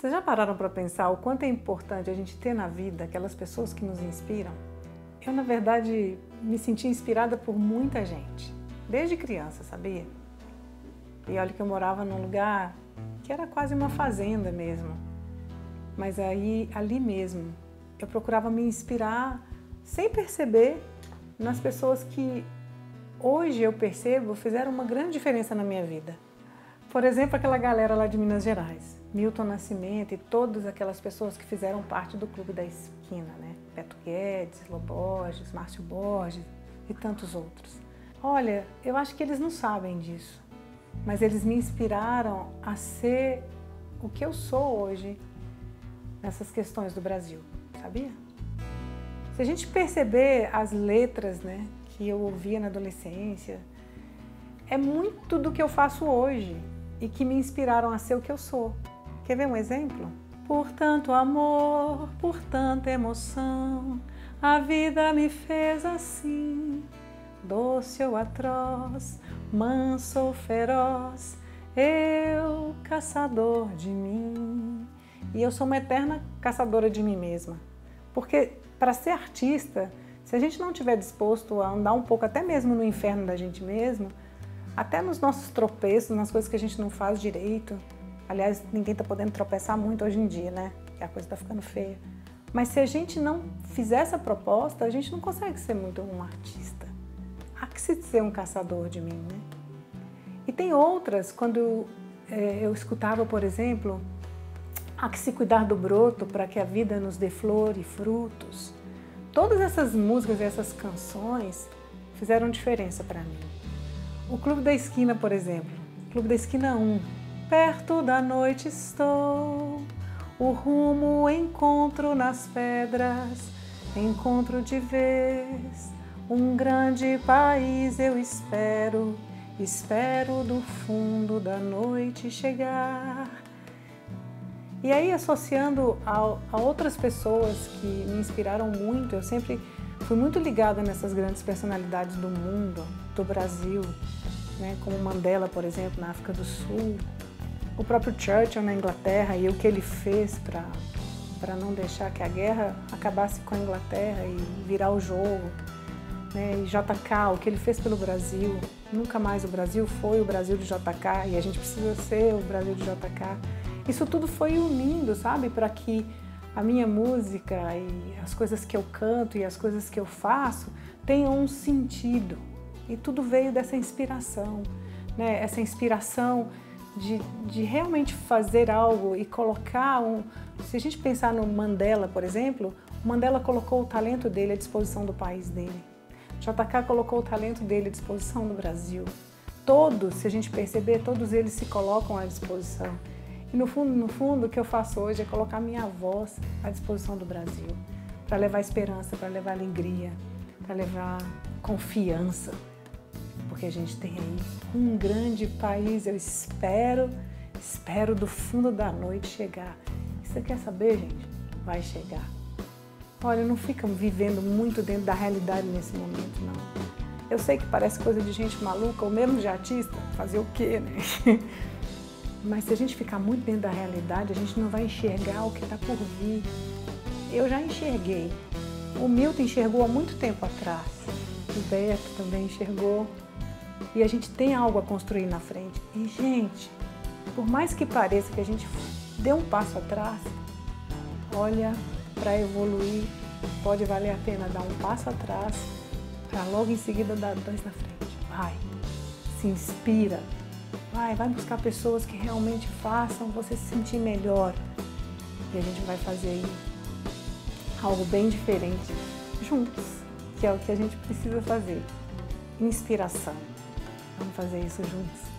Vocês já pararam para pensar o quanto é importante a gente ter na vida aquelas pessoas que nos inspiram? Eu, na verdade, me senti inspirada por muita gente, desde criança, sabia? E olha que eu morava num lugar que era quase uma fazenda mesmo. Mas aí, ali mesmo, eu procurava me inspirar, sem perceber, nas pessoas que hoje eu percebo fizeram uma grande diferença na minha vida. Por exemplo, aquela galera lá de Minas Gerais, Milton Nascimento e todas aquelas pessoas que fizeram parte do Clube da Esquina, né? Beto Guedes, Lô Borges, Márcio Borges e tantos outros. Olha, eu acho que eles não sabem disso, mas eles me inspiraram a ser o que eu sou hoje nessas questões do Brasil, sabia? Se a gente perceber as letras, né, que eu ouvia na adolescência, é muito do que eu faço hoje e que me inspiraram a ser o que eu sou. Quer ver um exemplo? Por tanto amor, por tanta emoção, a vida me fez assim, doce ou atroz, manso ou feroz, eu caçador de mim. E eu sou uma eterna caçadora de mim mesma, porque para ser artista, se a gente não estiver disposto a andar um pouco até mesmo no inferno da gente mesmo, até nos nossos tropeços, nas coisas que a gente não faz direito. Aliás, ninguém está podendo tropeçar muito hoje em dia, né? Porque a coisa está ficando feia. Mas se a gente não fizer essa proposta, a gente não consegue ser muito um artista. Há que se ser um caçador de mim, né? E tem outras, quando eu escutava, por exemplo, há que se cuidar do broto para que a vida nos dê flor e frutos. Todas essas músicas e essas canções fizeram diferença para mim. O Clube da Esquina, por exemplo, Clube da Esquina 1. Perto da noite estou, o rumo encontro nas pedras, encontro de vez, um grande país eu espero, espero do fundo da noite chegar. E aí, associando a outras pessoas que me inspiraram muito, eu sempre fui muito ligada nessas grandes personalidades do mundo, do Brasil, né, como Mandela, por exemplo, na África do Sul, o próprio Churchill na Inglaterra e o que ele fez para não deixar que a guerra acabasse com a Inglaterra e virar o jogo, né, e JK, o que ele fez pelo Brasil. Nunca mais o Brasil foi o Brasil de JK e a gente precisa ser o Brasil de JK. Isso tudo foi unindo, sabe, para que a minha música e as coisas que eu canto e as coisas que eu faço tenham um sentido. E tudo veio dessa inspiração, né? Essa inspiração de realmente fazer algo e colocar Se a gente pensar no Mandela, por exemplo, o Mandela colocou o talento dele à disposição do país dele. JK colocou o talento dele à disposição do Brasil. Todos, se a gente perceber, todos eles se colocam à disposição. E no fundo, o que eu faço hoje é colocar minha voz à disposição do Brasil, para levar esperança, para levar alegria, para levar confiança, porque a gente tem aí um grande país, eu espero do fundo da noite chegar. E você quer saber, gente? Vai chegar. Olha, não fica vivendo muito dentro da realidade nesse momento, não. Eu sei que parece coisa de gente maluca, ou mesmo de artista, fazer o quê, né? Mas se a gente ficar muito dentro da realidade, a gente não vai enxergar o que está por vir. Eu já enxerguei. O Milton enxergou há muito tempo atrás. O Beto também enxergou. E a gente tem algo a construir na frente. E, gente, por mais que pareça que a gente dê um passo atrás, olha, para evoluir, pode valer a pena dar um passo atrás para logo em seguida dar dois na frente. Vai, se inspira. Vai buscar pessoas que realmente façam você se sentir melhor. E a gente vai fazer aí algo bem diferente juntos, que é o que a gente precisa fazer. Inspiração. Vamos fazer isso juntos.